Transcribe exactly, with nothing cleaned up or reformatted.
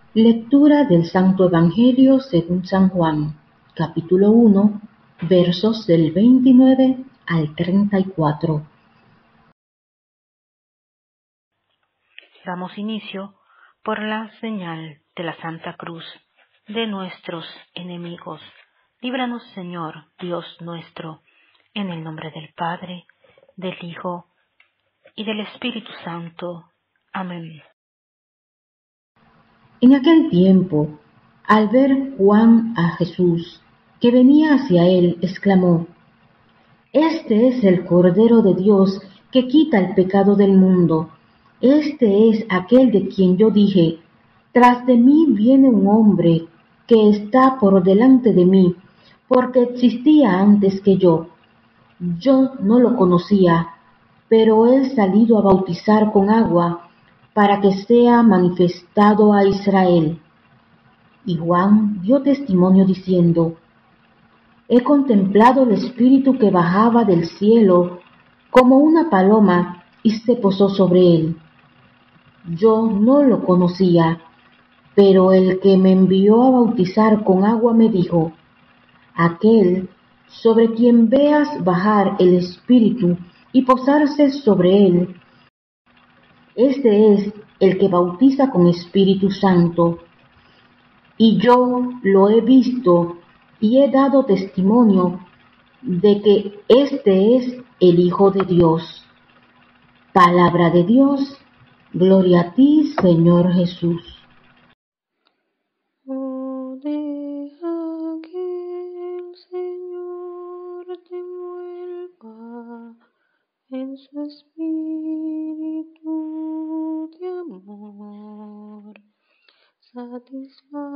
Lectura del Santo Evangelio según San Juan, capítulo uno, versos del veintinueve al treinta y cuatro. Damos inicio por la señal de la Santa Cruz de nuestros enemigos. Líbranos, Señor, Dios nuestro, en el nombre del Padre, del Hijo y del Espíritu Santo. Amén. En aquel tiempo, al ver Juan a Jesús, que venía hacia él, exclamó: Este es el Cordero de Dios que quita el pecado del mundo. Este es aquel de quien yo dije: Tras de mí viene un hombre que está por delante de mí, porque existía antes que yo. Yo no lo conocía, pero he salido a bautizar con agua para que sea manifestado a Israel. Y Juan dio testimonio diciendo: He contemplado el Espíritu que bajaba del cielo como una paloma y se posó sobre él. Yo no lo conocía, pero el que me envió a bautizar con agua me dijo: Aquel sobre quien veas bajar el Espíritu y posarse sobre él, este es el que bautiza con Espíritu Santo. Y yo lo he visto y he dado testimonio de que este es el Hijo de Dios. Palabra de Dios, gloria a ti, Señor Jesús. Oh, deja que el Señor te envuelva en su espíritu de amor. Satisface